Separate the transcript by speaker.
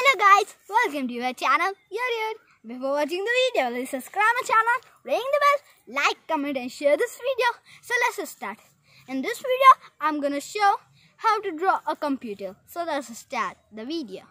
Speaker 1: guys, welcome to our channel. Before watching the video, please subscribe my channel, ring the bell, like, comment and share this video. So let's start. In this video, I'm gonna show how to draw a computer. So let's start the video.